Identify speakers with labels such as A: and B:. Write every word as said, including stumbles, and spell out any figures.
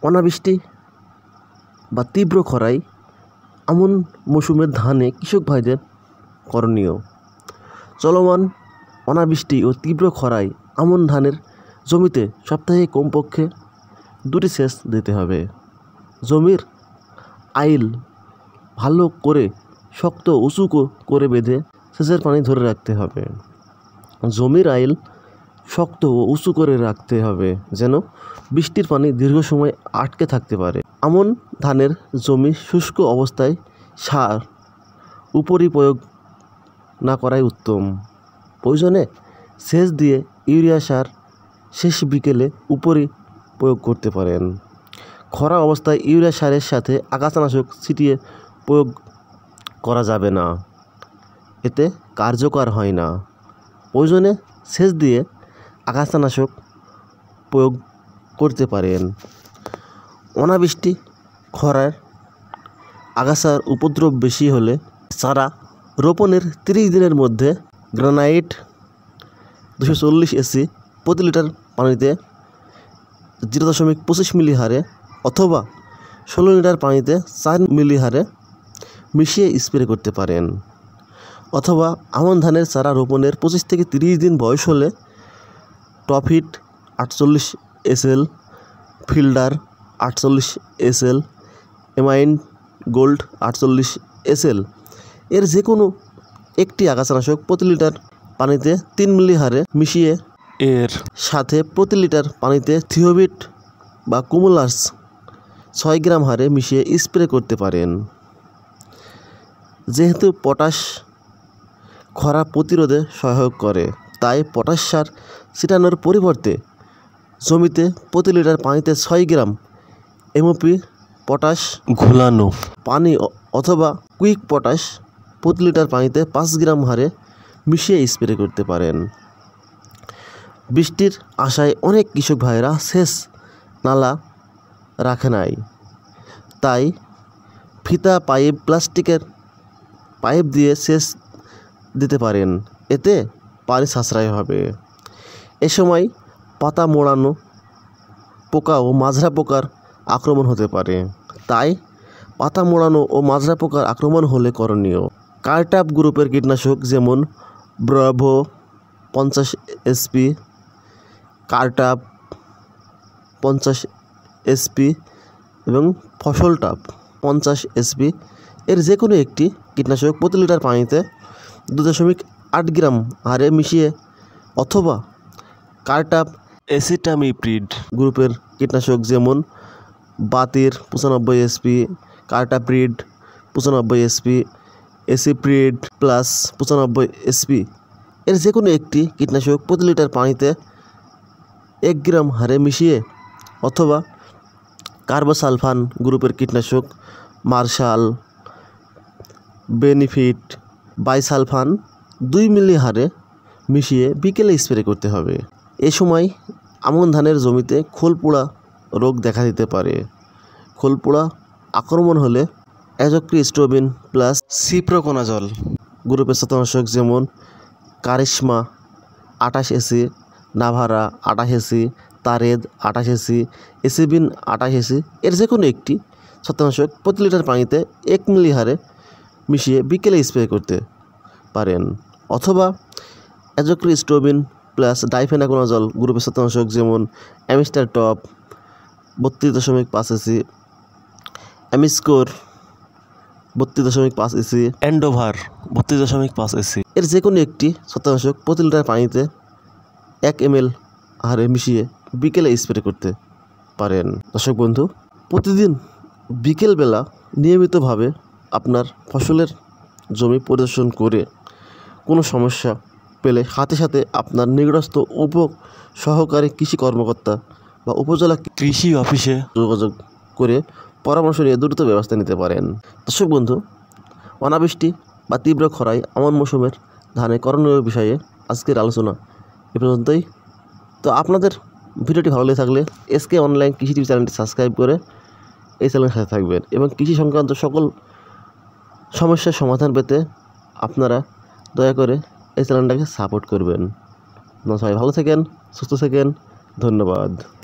A: অনাবৃষ্টি বা তীব্র খরায় আমন মৌসুমের ধানে কৃষক ভাইদের করণীয়। চলমান অনাবৃষ্টি ও তীব্র খরায় আমন ধানের জমিতে সপ্তাহে কমপক্ষে দুটি সেচ দিতে হবে। জমির আইল ভালো করে শক্ত উঁচু করে বেঁধে সেচের পানি ধরে রাখতে হবে। জমির আইল শক্ত ও উঁচু করে রাখতে হবে যেন বৃষ্টির পানি দীর্ঘ সময় আটকে থাকতে পারে। আমন ধানের জমি শুষ্ক অবস্থায় সার উপরি প্রয়োগ না করাই উত্তম। প্রয়োজনে সেচ দিয়ে ইউরিয়া সার শেষ বিকেলে উপরি প্রয়োগ করতে পারেন। খরা অবস্থায় ইউরিয়া সারের সাথে আগাছানাশক ছিটিয়ে প্রয়োগ করা যাবে না, এতে কার্যকর হয় না। প্রয়োজনে সেচ দিয়ে আগাছানাশক প্রয়োগ করতে পারেন। অনাবৃষ্টি খরার আগাছার উপদ্রব বেশি হলে চারা রোপণের তিরিশ দিনের মধ্যে গ্রানাইট দুশো চল্লিশ এসি প্রতি লিটার পানিতে জিরো দশমিক পঁচিশ মিলি হারে অথবা ষোলো লিটার পানিতে চার মিলি হারে মিশিয়ে স্প্রে করতে পারেন। অথবা আমন ধানের চারা রোপণের পঁচিশ থেকে তিরিশ দিন বয়স হলে টফিট আটচল্লিশ এসএল, ফিল্ডার আটচল্লিশ এসএল, এমাইন গোল্ড আটচল্লিশ এসএল এর যে কোনো একটি আগাছানাশক প্রতি লিটার পানিতে তিন মিলি হারে মিশিয়ে এর সাথে প্রতি লিটার পানিতে থিওবিট বা কুমুলাস ছয় গ্রাম হারে মিশিয়ে স্প্রে করতে পারেন। যেহেতু পটাশ খরা প্রতিরোধে সহায়ক করে, তাই পটাশ সার ছিটানোর পরিবর্তে জমিতে প্রতি লিটার পানিতে ছয় গ্রাম এমওপি পটাশ ঘোলানো পানি অথবা কুইক পটাশ প্রতি লিটার পানিতে পাঁচ গ্রাম হারে মিশিয়ে স্প্রে করতে পারেন। বৃষ্টির আশায় অনেক কৃষক ভাইরা সেচ নালা রাখে নাই, তাই ফিতা পাইপ প্লাস্টিকের পাইপ দিয়ে সেচ দিতে পারেন, এতে পানি সাশ্রয় হবে। এ সময় পাতা মোড়ানো পোকা ও মাজরা পোকার আক্রমণ হতে পারে, তাই পাতা মোড়ানো ও মাজরা পোকার আক্রমণ হলে করণীয় কার্টাপ গ্রুপের কীটনাশক যেমন ব্রাভো পঞ্চাশ এসপি, কার্টাপ পঞ্চাশ এসপি এবং ফসলটাপ পঞ্চাশ এসপি এর যে কোনো একটি কীটনাশক প্রতি লিটার পানিতে দু দশমিক আট গ্রাম হারে মিশিয়ে অথবা কার্টাপ অ্যাসিটামিপ্রিড গ্রুপের কীটনাশক যেমন বাতির পঁচানব্বই এসপি, কার্টাপ্রিড পঁচানব্বই এসপি, এসিপ্রিড প্লাস পঁচানব্বই এসপি এর যে কোনো একটি কীটনাশক প্রতি লিটার পানিতে এক গ্রাম হারে মিশিয়ে অথবা কার্বোসালফান গ্রুপের কীটনাশক মার্শাল, বেনিফিট, বাইসালফান দুই মিলি হারে মিশিয়ে বিকেলে স্প্রে করতে হবে। এ সময় আমন ধানের জমিতে খোল পোড়া রোগ দেখা দিতে পারে। খোল পোড়া আক্রমণ হলে অ্যাজোক্রিস্টোবিন প্লাস সিপ্রোকোনাজল গ্রুপের ছত্রাকনাশক যেমন কারিশমা আঠাশ এসি, নাভারা আঠাশ এসি, তারেদ আঠাশ এসি, এসিবিন আঠাশ এসি এর যে কোনো একটি ছত্রাকনাশক প্রতি লিটার পানিতে এক মিলি হারে মিশিয়ে বিকেলে স্প্রে করতে পারেন। অথবা অ্যাজোক্রিস্টোবিন প্লাস ডাইফেনাকোনাজল গ্রুপের ছত্রাকনাশক যেমন অ্যামিস্টার টপ বত্রিশ দশমিক পাঁচ এসি, অ্যামিস্কোর বত্রিশ দশমিক পাঁচ এসি, অ্যান্ডোভার বত্রিশ দশমিক পাঁচ এসি এর যে কোনো একটি ছত্রাকনাশক প্রতি লিটার পানিতে এক এম এল হারে মিশিয়ে বিকেলে স্প্রে করতে পারেন। দর্শক বন্ধু, প্রতিদিন বিকেলবেলা নিয়মিতভাবে আপনার ফসলের জমি পরিদর্শন করে কোনো সমস্যা পেলে সাথে সাথে আপনার নিকটস্থ উপ সহকারী কৃষি কর্মকর্তা বা উপজেলা কৃষি অফিসে যোগাযোগ করে পরামর্শ নিয়ে দ্রুত ব্যবস্থা নিতে পারেন। দর্শক বন্ধু, অনাবৃষ্টি বা তীব্র খরায় আমন মৌসুমের ধানে করণীয় বিষয়ে আজকের আলোচনা এ পর্যন্তই। তো আপনাদের ভিডিওটি ভালো লেগে থাকলে এসকে অনলাইন কৃষি টিভি চ্যানেলটি সাবস্ক্রাইব করে এই চ্যানেলের সাথে থাকবেন এবং কৃষি সংক্রান্ত সকল সমস্যার সমাধান পেতে আপনারা দয়া করে এই চ্যানেলটাকে সাপোর্ট করবেন। আপনারা সবাই ভালো থাকেন, সুস্থ থাকেন, ধন্যবাদ।